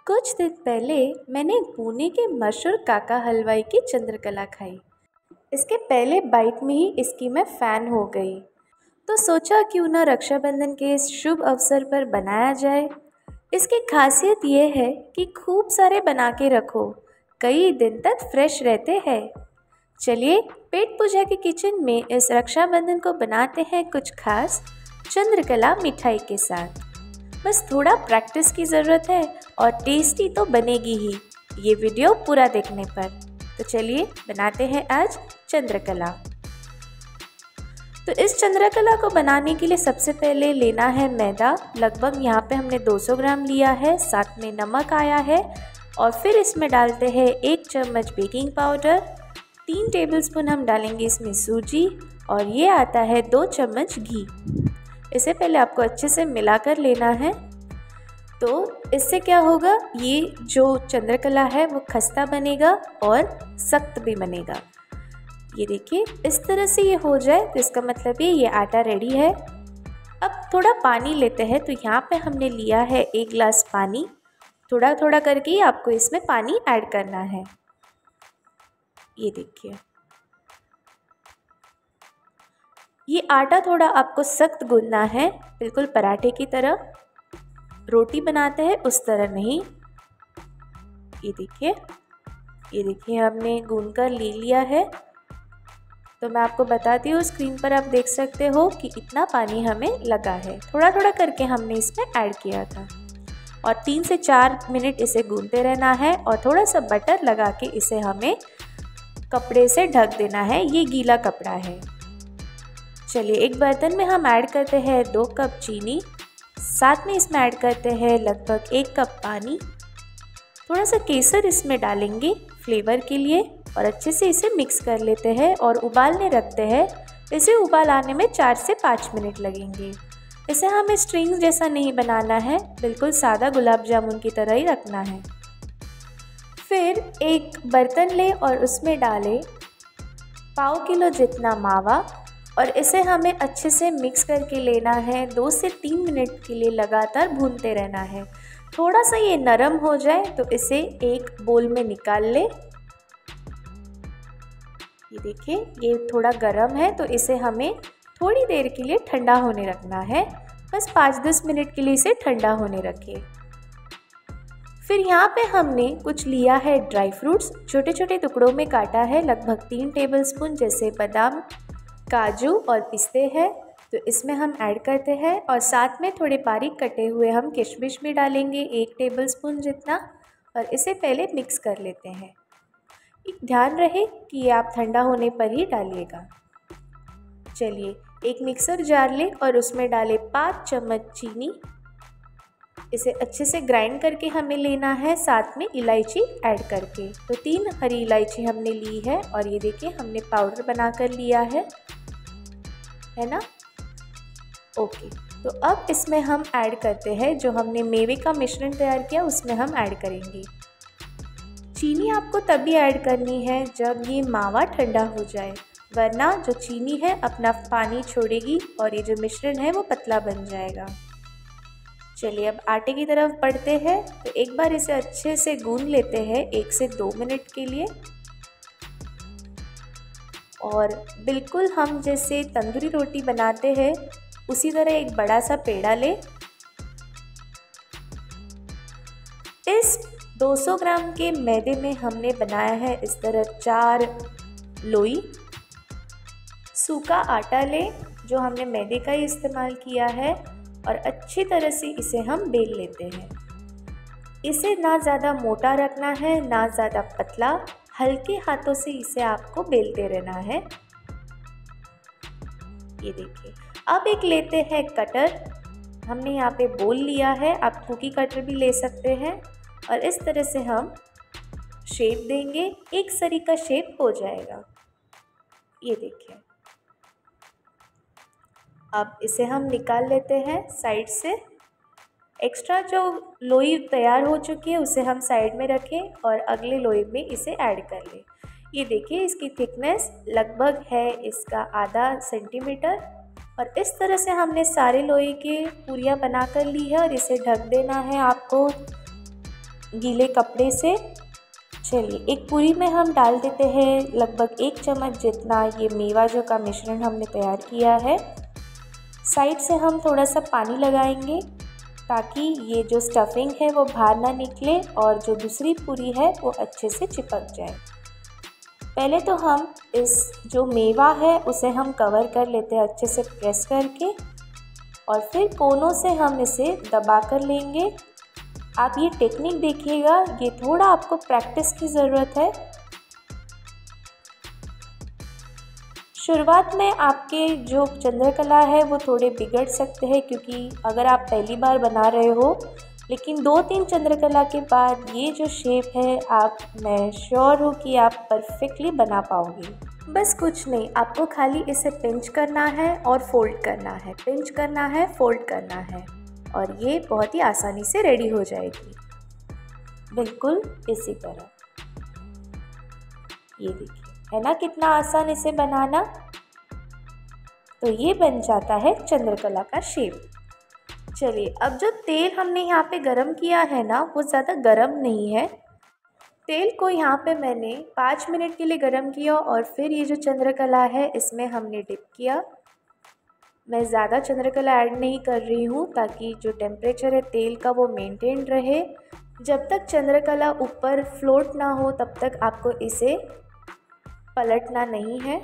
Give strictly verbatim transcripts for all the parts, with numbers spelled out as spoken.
कुछ दिन पहले मैंने पुणे के मशहूर काका हलवाई की चंद्रकला खाई। इसके पहले बाइट में ही इसकी मैं फ़ैन हो गई। तो सोचा क्यों ना रक्षाबंधन के इस शुभ अवसर पर बनाया जाए। इसकी खासियत ये है कि खूब सारे बना के रखो, कई दिन तक फ्रेश रहते हैं। चलिए पेट पूजा के किचन में इस रक्षाबंधन को बनाते हैं कुछ खास चंद्रकला मिठाई के साथ। बस थोड़ा प्रैक्टिस की ज़रूरत है और टेस्टी तो बनेगी ही ये वीडियो पूरा देखने पर। तो चलिए बनाते हैं आज चंद्रकला। तो इस चंद्रकला को बनाने के लिए सबसे पहले लेना है मैदा। लगभग यहाँ पे हमने दो सौ ग्राम लिया है, साथ में नमक आया है और फिर इसमें डालते हैं एक चम्मच बेकिंग पाउडर, तीन टेबलस्पून हम डालेंगे इसमें सूजी और ये आता है दो चम्मच घी। इसे पहले आपको अच्छे से मिलाकर लेना है। तो इससे क्या होगा, ये जो चंद्रकला है वो खस्ता बनेगा और सख्त भी बनेगा। ये देखिए इस तरह से ये हो जाए तो इसका मतलब ये ये आटा रेडी है। अब थोड़ा पानी लेते हैं। तो यहाँ पे हमने लिया है एक गिलास पानी। थोड़ा थोड़ा करके ही आपको इसमें पानी ऐड करना है। ये देखिए ये आटा थोड़ा आपको सख्त गूंदना है, बिल्कुल पराठे की तरह, रोटी बनाते हैं उस तरह नहीं। ये देखिए ये देखिए हमने गूंद कर ले लिया है। तो मैं आपको बताती हूँ, स्क्रीन पर आप देख सकते हो कि इतना पानी हमें लगा है। थोड़ा थोड़ा करके हमने इसमें ऐड किया था और तीन से चार मिनट इसे गूंदते रहना है और थोड़ा सा बटर लगा के इसे हमें कपड़े से ढक देना है। ये गीला कपड़ा है। चलिए एक बर्तन में हम ऐड करते हैं दो कप चीनी, साथ में इसमें ऐड करते हैं लगभग एक कप पानी। थोड़ा सा केसर इसमें डालेंगे फ्लेवर के लिए और अच्छे से इसे मिक्स कर लेते हैं और उबालने रखते हैं। इसे उबाल आने में चार से पाँच मिनट लगेंगे। इसे हमें स्ट्रिंग्स जैसा नहीं बनाना है, बिल्कुल सादा गुलाब जामुन की तरह ही रखना है। फिर एक बर्तन ले और उसमें डालें पाव किलो जितना मावा और इसे हमें अच्छे से मिक्स करके लेना है। दो से तीन मिनट के लिए लगातार भूनते रहना है। थोड़ा सा ये नरम हो जाए तो इसे एक बोल में निकाल ले। ये देखिए ये थोड़ा गर्म है तो इसे हमें थोड़ी देर के लिए ठंडा होने रखना है। बस पाँच दस मिनट के लिए इसे ठंडा होने रखें। फिर यहाँ पे हमने कुछ लिया है ड्राई फ्रूट्स, छोटे छोटे टुकड़ों में काटा है, लगभग तीन टेबलस्पून जैसे बादाम, काजू और पिस्ते हैं। तो इसमें हम ऐड करते हैं और साथ में थोड़े बारीक कटे हुए हम किशमिश भी डालेंगे, एक टेबलस्पून जितना, और इसे पहले मिक्स कर लेते हैं। एक ध्यान रहे कि ये आप ठंडा होने पर ही डालिएगा। चलिए एक मिक्सर जार लें और उसमें डालें पाँच चम्मच चीनी। इसे अच्छे से ग्राइंड करके हमें लेना है, साथ में इलायची ऐड करके। तो तीन हरी इलायची हमने ली है और ये देखिए हमने पाउडर बना कर लिया है है ना। ओके, तो अब इसमें हम ऐड करते हैं जो हमने मेवे का मिश्रण तैयार किया, उसमें हम ऐड करेंगे। चीनी आपको तभी ऐड करनी है जब ये मावा ठंडा हो जाए, वरना जो चीनी है अपना पानी छोड़ेगी और ये जो मिश्रण है वो पतला बन जाएगा। चलिए अब आटे की तरफ बढ़ते हैं। तो एक बार इसे अच्छे से गूंद लेते हैं एक से दो मिनट के लिए और बिल्कुल हम जैसे तंदूरी रोटी बनाते हैं उसी तरह एक बड़ा सा पेड़ा ले। इस दो सौ ग्राम के मैदे में हमने बनाया है इस तरह चार लोई। सूखा आटा ले जो हमने मैदे का ही इस्तेमाल किया है और अच्छी तरह से इसे हम बेल लेते हैं। इसे ना ज़्यादा मोटा रखना है ना ज़्यादा पतला, हल्के हाथों से इसे आपको बेलते रहना है। ये देखिए अब एक लेते हैं कटर। हमने यहाँ पे बोल लिया है, आप कुकी कटर भी ले सकते हैं और इस तरह से हम शेप देंगे, एक सरी का शेप हो जाएगा। ये देखिए अब इसे हम निकाल लेते हैं साइड से। एक्स्ट्रा जो लोई तैयार हो चुकी है उसे हम साइड में रखें और अगले लोई में इसे ऐड कर लें। ये देखिए इसकी थिकनेस लगभग है इसका आधा सेंटीमीटर और इस तरह से हमने सारे लोई के पूरियाँ बना कर ली है और इसे ढक देना है आपको गीले कपड़े से। चलिए एक पूरी में हम डाल देते हैं लगभग एक चम्मच जितना ये मेवा जो का मिश्रण हमने तैयार किया है। साइड से हम थोड़ा सा पानी लगाएंगे ताकि ये जो स्टफिंग है वो बाहर ना निकले और जो दूसरी पूरी है वो अच्छे से चिपक जाए। पहले तो हम इस जो मेवा है उसे हम कवर कर लेते हैं अच्छे से प्रेस करके, और फिर कोनों से हम इसे दबा कर लेंगे। आप ये टेक्निक देखिएगा, ये थोड़ा आपको प्रैक्टिस की ज़रूरत है। शुरुआत में आपके जो चंद्रकला है वो थोड़े बिगड़ सकते हैं, क्योंकि अगर आप पहली बार बना रहे हो, लेकिन दो तीन चंद्रकला के बाद ये जो शेप है आप मैं श्योर हूँ कि आप परफेक्टली बना पाओगे। बस कुछ नहीं, आपको खाली इसे पिंच करना है और फोल्ड करना है, पिंच करना है, फोल्ड करना है, और ये बहुत ही आसानी से रेडी हो जाएगी। बिल्कुल इसी तरह, ये देखिए है ना कितना आसान इसे बनाना। तो ये बन जाता है चंद्रकला का शेप। चलिए अब जो तेल हमने यहाँ पे गरम किया है ना वो ज़्यादा गरम नहीं है। तेल को यहाँ पे मैंने पाँच मिनट के लिए गरम किया और फिर ये जो चंद्रकला है इसमें हमने डिप किया। मैं ज़्यादा चंद्रकला ऐड नहीं कर रही हूँ ताकि जो टेम्परेचर है तेल का वो मेंटेन रहे। जब तक चंद्रकला ऊपर फ्लोट ना हो तब तक आपको इसे पलटना नहीं है।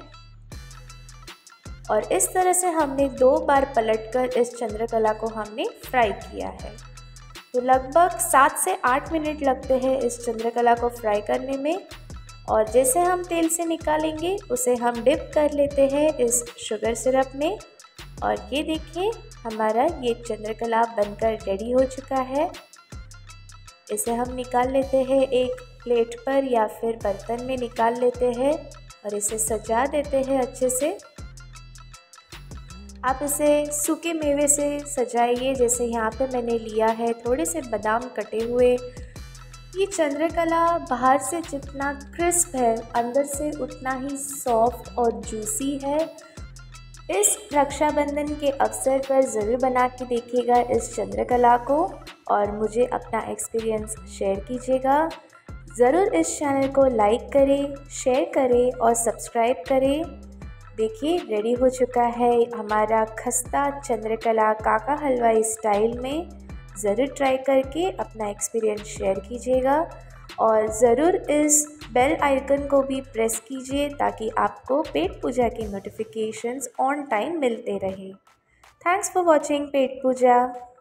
और इस तरह से हमने दो बार पलटकर इस चंद्रकला को हमने फ्राई किया है। तो लगभग सात से आठ मिनट लगते हैं इस चंद्रकला को फ्राई करने में। और जैसे हम तेल से निकालेंगे उसे हम डिप कर लेते हैं इस शुगर सिरप में। और ये देखिए हमारा ये चंद्रकला बनकर रेडी हो चुका है। इसे हम निकाल लेते हैं एक प्लेट पर या फिर बर्तन में निकाल लेते हैं और इसे सजा देते हैं अच्छे से। आप इसे सूखे मेवे से सजाइए, जैसे यहाँ पे मैंने लिया है थोड़े से बादाम कटे हुए। ये चंद्रकला बाहर से जितना क्रिस्प है अंदर से उतना ही सॉफ्ट और जूसी है। इस रक्षाबंधन के अवसर पर ज़रूर बना के देखिएगा इस चंद्रकला को और मुझे अपना एक्सपीरियंस शेयर कीजिएगा। ज़रूर इस चैनल को लाइक करें, शेयर करें और सब्सक्राइब करें। देखिए रेडी हो चुका है हमारा खस्ता चंद्रकला काका हलवाई स्टाइल में। ज़रूर ट्राई करके अपना एक्सपीरियंस शेयर कीजिएगा और ज़रूर इस बेल आइकन को भी प्रेस कीजिए ताकि आपको पेट पूजा की नोटिफिकेशंस ऑन टाइम मिलते रहे। Thanks for watching Pet Puja.